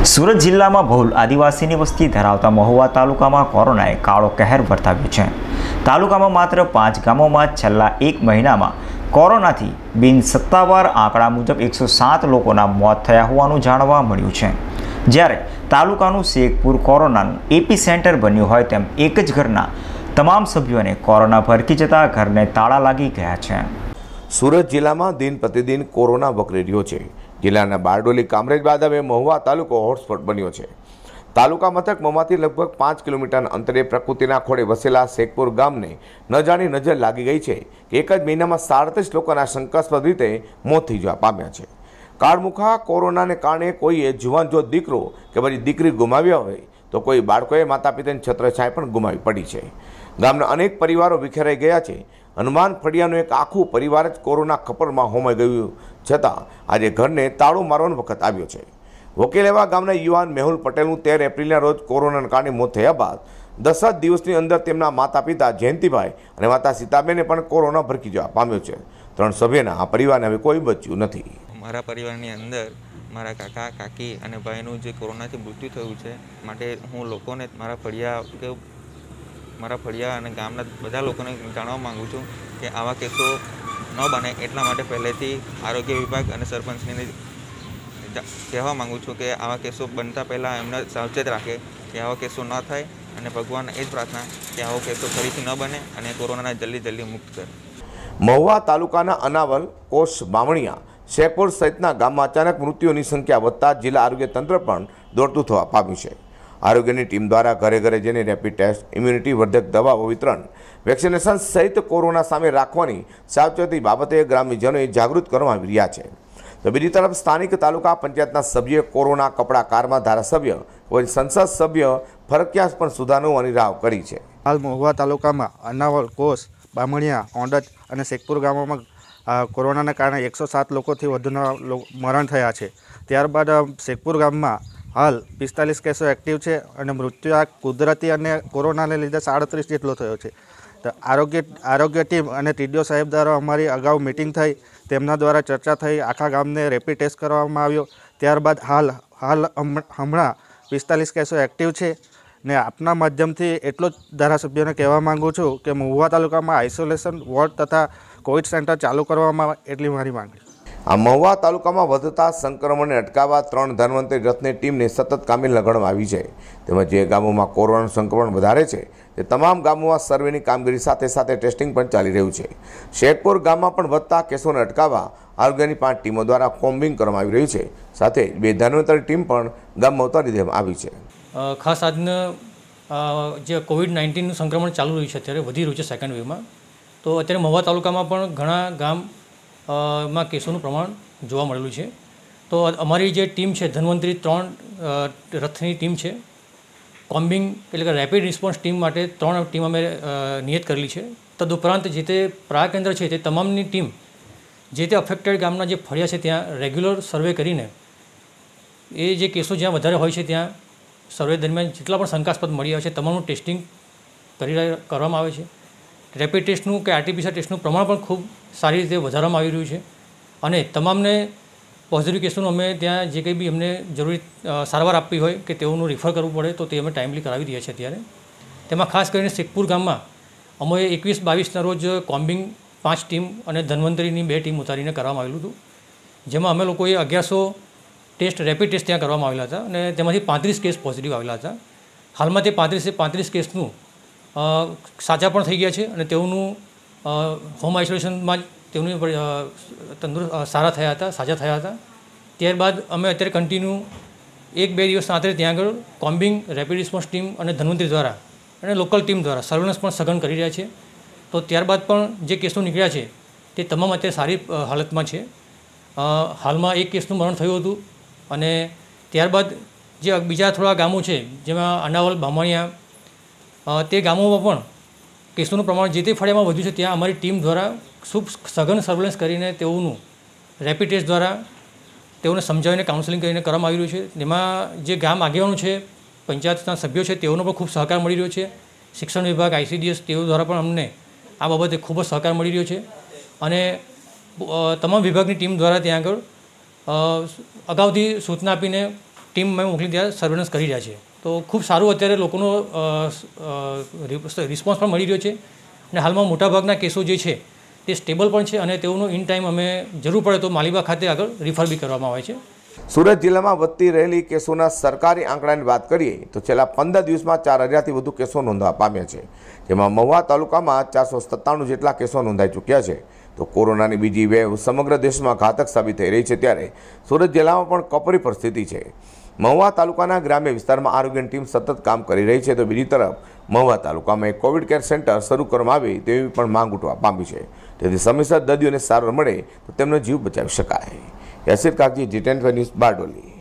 સુરત જિલ્લામાં બહુલ આદિવાસીની વસ્તી ધરાવતા મહુવા તાલુકામાં કોરોનાએ કાળો કહેર વર્તાવ્યો છે। તાલુકામાં માત્ર 5 ગામોમાં છેલ્લા એક મહિનામાં કોરોનાથી બિનસત્તાવાર આંકડા મુજબ 107 લોકોના મોત થયા હોવાનું જાણવા મળ્યું છે। જ્યારે તાલુકાનું શેખપુર કોરોનાનું એપી સેન્ટર બન્યું હોય તેમ એક જ ઘરના તમામ સભ્યોને કોરોના ભરકી જતા ઘરને તાળા લાગી ગયા છે। સુરત જિલ્લામાં દિન પ્રતિદિન કોરોના વકરી રહ્યો છે। જિલ્લાના બારડોલી કામરેજ બાદ હવે મહુવા તાલુકો હોટસ્પોટ બન્યો છે। તાલુકા મથક મહુવાથી લગભગ 5 કિલોમીટર અંતરે પ્રકૃતિના ખોળે વસેલા શેખપુર ગામને ન જાણી નજર લાગી ગઈ છે કે એક જ મહિનામાં 37 લોકોના શંકાસ્પદ રીતે મોત થઈ જવા પામ્યા છે। કાળમુખા કોરોનાને કારણે કોઈએ જુવાન જો દીકરો કે પછી દીકરી ગુમાવ્યા હોય તો કોઈ બાળકોએ માતા પિતાની છત્રછાયા પણ ગુમાવી પડી છે। ગામના અનેક પરિવારો વિખેરાઈ ગયા છે। હનુમાન ફળિયાનું એક આખું પરિવાર જ કોરોના ખપરમાં હોમાઈ ગયું છતાં આજે ઘરને તાળું મારવાનો વખત આવ્યો છે। વકીલ એવા ગામના યુવાન મેહુલ પટેલનું 13 એપ્રિલના રોજ કોરોનાના કારણે મોત થયા બાદ 10 દિવસની અંદર તેમના માતા પિતા જયંતિભાઈ અને માતા સીતાબેને પણ કોરોના ભરકી જવા પામ્યો છે। 3 સભ્યના આ પરિવારને હવે કોઈ બચ્યું નથી। મારા પરિવારની અંદર મારા કાકા કાકી અને ભાઈનું જે કોરોનાથી મૃત્યુ થયું છે માટે હું લોકોને મારા ફળિયા અને ગામના બધા લોકોને જાણવા માગું છું કે આવા કેસો ન બને એટલા માટે પહેલેથી આરોગ્ય વિભાગ અને સરપંચને કહેવા માગું છું કે આવા કેસો બનતા પહેલાં એમને સાવચેત રાખે કે આવા કેસો ન થાય અને ભગવાનને એ જ પ્રાર્થના કે આવો કેસો ફરીથી ન બને અને કોરોનાને જલ્દી મુક્ત કરે। મહુવા તાલુકાના અનાવલ કોષ બામણિયા શેખપુર સહિતના ગામમાં અચાનક મૃત્યુઓની સંખ્યા વધતા જિલ્લા આરોગ્ય તંત્ર પણ દોડતું થવા પામ્યું છે। આરોગ્યની ટીમ દ્વારા ઘરે ઘરે જઈને રેપિડ ટેસ્ટ, ઇમ્યુનિટી વર્ધક દવાઓ વિતરણ, વેક્સિનેશન સહિત કોરોના સામે રાખવાની સાવચેતી બાબતે ગ્રામ્યજનોએ જાગૃત કરવામાં આવી રહ્યા છે। તો બીજી તરફ સ્થાનિક તાલુકા પંચાયતના સભ્ય કોરોના કપડા કારમાં ધારાસભ્ય કોઈ સંસદ સભ્ય ફરજિયાત પણ સુધારવાની રાહ કરી છે। હાલ મહુવા તાલુકામાં અનાવલ કોસ બામણિયા ઓંડજ અને શેખપુર ગામોમાં કોરોનાના કારણે 107 લોકોથી વધુના મરણ થયા છે। ત્યારબાદ શેખપુર ગામમાં હાલ 45 કેસો એક્ટિવ છે અને મૃત્યુ કુદરતી અને કોરોનાને લીધે 37 જેટલો થયો છે। તો આરોગ્ય ટીમ અને ટીડીઓ સાહેબ દ્વારા અમારી અગાઉ મિટિંગ થઈ, તેમના દ્વારા ચર્ચા થઈ, આખા ગામને રેપિડ ટેસ્ટ કરવામાં આવ્યો। ત્યારબાદ હમણાં 45 કેસો એક્ટિવ છે ને આપના માધ્યમથી એટલો જ ધારાસભ્યોને કહેવા માગું છું કે મહુવા તાલુકામાં આઇસોલેશન વોર્ડ તથા કોવિડ સેન્ટર ચાલુ કરવામાં આવે એટલી મારી માંગણી। આ મહુવા તાલુકામાં વધતા સંક્રમણને અટકાવવા 3 ધન્વંતરી રથની ટીમને સતત કામે લગાડવામાં આવી છે। તેમજ જે ગામોમાં કોરોનાનું સંક્રમણ વધારે છે તે તમામ ગામોમાં સર્વેની કામગીરી સાથે સાથે ટેસ્ટિંગ પણ ચાલી રહ્યું છે। શેખપુર ગામમાં પણ વધતા કેસોને અટકાવવા આરોગ્યની 5 ટીમો દ્વારા કોમ્બિંગ કરવામાં આવી રહ્યું છે। સાથે 2 ધન્વંતરી ટીમ પણ ગામમાં ઉતારી દેવામાં આવી છે। ખાસ આજના જે કોવિડ-19નું સંક્રમણ ચાલુ રહ્યું છે અત્યારે વધી રહ્યું છે સેકન્ડ વેવમાં, તો અત્યારે મહુવા તાલુકામાં પણ ઘણા ગામમાં કેસોનું પ્રમાણ જોવા મળેલું છે। તો અમારી જે ટીમ છે ધન્વંતરી 3 રથની ટીમ છે, કોમ્બિંગ એટલે કે રેપિડ રિસ્પોન્સ ટીમ માટે 3 ટીમ અમે નિયત કરેલી છે। તદુપરાંત જે તે પ્રાય કેન્દ્ર છે તે તમામની ટીમ જે તે અફેક્ટેડ ગામના જે ફળિયા છે ત્યાં રેગ્યુલર સર્વે કરીને એ જે કેસો જ્યાં વધારે હોય છે ત્યાં સર્વે દરમિયાન જેટલા પણ શંકાસ્પદ મળી આવે છે તમામનું ટેસ્ટિંગ કરવામાં આવે છે। રેપિડ ટેસ્ટનું કે આરટીપીસીઆર ટેસ્ટનું પ્રમાણ પણ ખૂબ સારી રીતે વધારવામાં આવી રહ્યું છે અને તમામને પોઝિટિવ કેસોનું અમે ત્યાં જે કંઈ બી અમને જરૂરી સારવાર આપવી હોય કે તેઓનું રિફર કરવું પડે તો તે અમે ટાઈમલી કરાવી દઈએ છીએ અત્યારે। તેમાં ખાસ કરીને શેખપુર ગામમાં અમે 21-22ના રોજ કોમ્બિંગ 5 ટીમ અને ધન્વંતરીની 2 ટીમ ઉતારીને કરવામાં આવેલું હતું, જેમાં અમે લોકોએ 1100 રેપિડ ટેસ્ટ ત્યાં કરવામાં આવેલા હતા અને તેમાંથી 35 કેસ પોઝિટિવ આવેલા હતા। હાલમાં તે 35 કેસનું સાજા પણ થઈ ગયા છે અને તેઓનું હોમ આઇસોલેશનમાં જ તેઓની સાજા થયા હતા। ત્યારબાદ અમે અત્યારે કન્ટિન્યુ 1-2 દિવસના અંતરે ત્યાં આગળ કોમ્બિંગ, રેપિડ રિસ્પોન્સ ટીમ અને ધન્વંતરી દ્વારા અને લોકલ ટીમ દ્વારા સર્વેલન્સ પણ સઘન કરી રહ્યા છે। તો ત્યારબાદ પણ જે કેસો નીકળ્યા છે તે તમામ અત્યારે સારી હાલતમાં છે। હાલમાં 1 કેસનું મરણ થયું હતું અને ત્યારબાદ જે બીજા થોડા ગામો છે જેમાં અનાવલ બામણિયા તે ગામોમાં પણ કેસોનું પ્રમાણ જે તે ફળિયામાં વધ્યું છે ત્યાં અમારી ટીમ દ્વારા ખૂબ સઘન સર્વેલન્સ કરીને તેઓનું રેપિડ ટેસ્ટ દ્વારા તેઓને સમજાવીને કાઉન્સેલિંગ કરીને કરવામાં આવી રહ્યું છે। જેમાં જે ગામ આગેવાનો છે, પંચાયતના સભ્યો છે, તેઓનો પણ ખૂબ સહકાર મળી રહ્યો છે। શિક્ષણ વિભાગ, ICDS તેઓ દ્વારા પણ અમને આ બાબતે ખૂબ જ સહકાર મળી રહ્યો છે અને તમામ વિભાગની ટીમ દ્વારા ત્યાં આગળ અગાઉથી સૂચના આપીને ટીમ અમે મોકલી ત્યાં સર્વેલન્સ કરી રહ્યા છે. તો ખૂબ સારું અત્યારે લોકોનો રિસ્પોન્સ પણ મળી રહ્યો છે અને હાલમાં મોટાભાગના કેસો જે છે તે સ્ટેબલ પણ છે અને તેઓનું ઇન ટાઈમ અમે જરૂર પડે તો માલીબા ખાતે આગળ રિફર બી કરવામાં આવે છે. સુરત જિલ્લામાં વધતી રહેલી કેસોના સરકારી આંકડાની વાત કરીએ તો છેલ્લા 15 દિવસમાં 4000થી વધુ કેસો નોંધવા પામ્યા છે, જેમાં મહુવા તાલુકામાં 497 જેટલા કેસો નોંધાઈ ચૂક્યા છે. તો કોરોનાની બીજી વેવ સમગ્ર દેશમાં ઘાતક સાબિત થઈ રહી છે, ત્યારે સુરત જિલ્લામાં પણ કપરી પરિસ્થિતિ છે. મહુવા તાલુકાના ગ્રામ્ય વિસ્તારમાં આરોગ્યની ટીમ સતત કામ કરી રહી છે, તો બીજી તરફ મહુવા તાલુકામાં એક કોવિડ કેર સેન્ટર શરૂ કરવામાં આવે તેવી પણ માંગ ઉઠવા પામી છે. તેથી સમયસર દર્દીઓને સારવાર મળે તો તેમનો જીવ બચાવી શકાય. Yasir Kagzi, G10 news, Bardoli.